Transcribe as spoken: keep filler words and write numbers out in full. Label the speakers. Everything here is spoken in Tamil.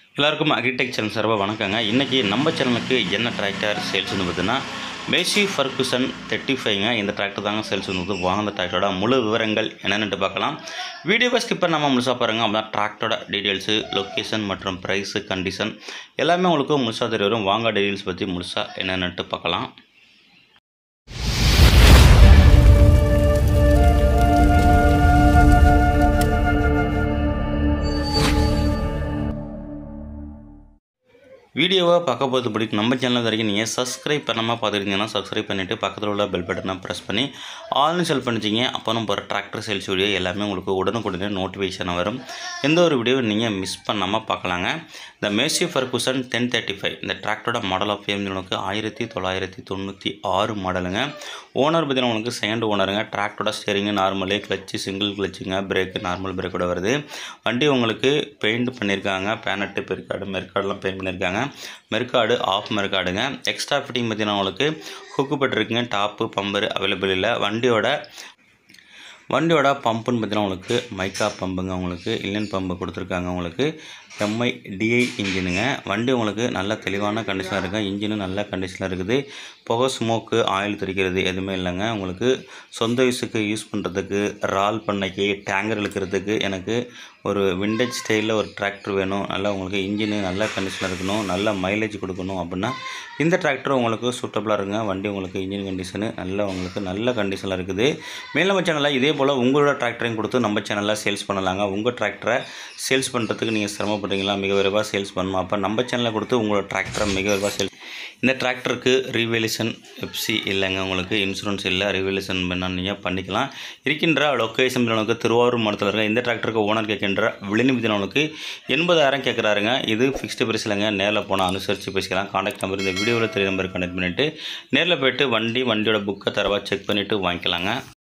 Speaker 1: எல்லாருக்கும் அக்ரிடெக் சேனல் சார்பாக வணக்கங்க. இன்றைக்கி நம்ம சேனலுக்கு என்ன டிராக்டர் சேல்ஸ் வந்து பார்த்தீங்கன்னா மேசி ஃபர்குசன் தேர்ட்டி ஃபைவ்ங்க. இந்த டிராக்டர் தாங்க சேல்ஸ் வந்து வாங்க. அந்த டிராக்டரோட முழு விவரங்கள் என்னென்னு பார்க்கலாம். வீடியோவை ஸ்கிப் பண்ணாமல் முழுசாக பாருங்கள். அப்போ தான் டிராக்டரோட டீட்டெயில்ஸு, லொக்கேஷன் மற்றும் ப்ரைஸு, கண்டிஷன் எல்லாமே உங்களுக்கு முழுசாக தெரிய வரும். வாங்க டீட்டெயில்ஸ் பற்றி முழுசாக என்னென்னுட்டு பார்க்கலாம். வீடியோவை பார்க்க போகிறது பிடிக்கும். நம்ம சேனல் வரைக்கும் நீங்கள் சப்ஸ்கிரைப் பண்ணாமல் பார்த்துருந்தீங்கன்னா சப்ஸ்கிரைப் பண்ணிவிட்டு பக்கத்தில் உள்ள பெல் பட்டனை ப்ரெஸ் பண்ணி ஆல்னு செல் பண்ணிச்சிங்க. அப்போ நம்ம போகிற டிராக்டர் சேல்ஸ் வீடியோ எல்லாமே உங்களுக்கு உடனுக்குடனே நோட்டிஃபிகேஷன் வரும். எந்த ஒரு வீடியோவை நீங்கள் மிஸ் பண்ணாமல் பார்க்கலாங்க. இந்த Massey Ferguson ten thirty five இந்த டிராக்டரோட மாடல் ஆஃப் ஃபேம் உங்களுக்கு ஆயிரத்தி தொள்ளாயிரத்தி தொண்ணூற்றி ஆறு மாடலுங்க. ஓனர் பார்த்தீங்கன்னா உங்களுக்கு செகண்ட் ஓனருங்க. டிராக்டரோட ஸ்டேரிங்கு நார்மலு, கிளச்சு சிங்கிள் கிளச்சுங்க, பிரேக்கு நார்மல் பிரேக்கோட வருது. வண்டி உங்களுக்கு பெயிண்ட் பண்ணியிருக்காங்க. பேனட்டு, பெருக்காடு, மெர்க்காடுலாம் பெயிண்ட் பண்ணியிருக்காங்க. மெர்க்காடு ஆஃப் மெர்க்காடுங்க. எக்ஸ்ட்ரா ஃபிட்டிங் பார்த்தீங்கன்னா உங்களுக்கு ஹுக்கு பட்டிருக்குங்க. டாப்பு பம்பரு அவைலபிள் இல்லை. வண்டியோட வண்டியோட பம்புன்னு பார்த்தீங்கன்னா உங்களுக்கு மைக்கா பம்புங்க. உங்களுக்கு இல்லன் பம்பு கொடுத்துருக்காங்க. உங்களுக்கு எம்ஐ டிஐ இன்ஜினுங்க. வண்டி உங்களுக்கு நல்ல தெளிவான கண்டிஷனாக இருக்குது. இன்ஜினும் நல்ல கண்டிஷனில் இருக்குது. புகை, ஸ்மோக்கு, ஆயில் தெரிக்கிறது எதுவுமே இல்லைங்க. உங்களுக்கு சொந்த யூஸுக்கு யூஸ் பண்ணுறதுக்கு, ரால் பண்ணைக்கு, டேங்கர் இழுக்கிறதுக்கு எனக்கு ஒரு விண்டேஜ் ஸ்டைலில் ஒரு டிராக்டர் வேணும். நல்லா உங்களுக்கு இன்ஜினு நல்ல கண்டிஷனில் இருக்கணும், நல்ல மைலேஜ் கொடுக்கணும் அப்படின்னா இந்த டிராக்டர் உங்களுக்கு சூட்டபுளாக இருக்குங்க. வண்டி உங்களுக்கு இன்ஜின் கண்டிஷனு நல்ல உங்களுக்கு நல்ல கண்டிஷனில் இருக்குது. மேலும் நம்ம சேனலில் இதே போல் உங்களோட டிராக்டரையும் கொடுத்து நம்ம சேனலில் சேல்ஸ் பண்ணலாங்க. உங்கள் டிராக்டரை சேல்ஸ் பண்ணுறதுக்கு நீங்கள் சிரமப்படுறீங்களா? மிக விரைவாக சேல்ஸ் பண்ணணும். அப்போ நம்ம சேனலில் கொடுத்து உங்களோட டிராக்டரை மிக விரைவாக சேல்ஸ். இந்த டிராக்டருக்கு ரீவேல்யூஷன் எஃப்சி இல்லைங்க. உங்களுக்கு இன்சூரன்ஸ் இல்லை. ரீவேல்யூஷன் பண்ணால் நீங்கள் பண்ணிக்கலாம். இருக்கின்ற லொக்கேஷன் உங்களுக்கு திருவாரூர் மாவட்டத்தில் இருக்க. இந்த டிராக்டருக்கு ஓனர் கேட்கின்ற விலைநிதினவனுக்கு எண்பதாயிரம் கேட்குறாருங்க. இது ஃபிக்ஸ்டு பிரைஸ் இல்லைங்க. நேரில் போனால் அனுசரித்து பேசிக்கலாம். கான்டாக்ட் நம்பர் இந்த வீடியோவில் தெரிய நம்பர் கனெக்ட் பண்ணிவிட்டு நேரில் போய்ட்டு வண்டி வண்டியோட புக்கை தரவாக செக் பண்ணிவிட்டு வாங்கிக்கலாங்க.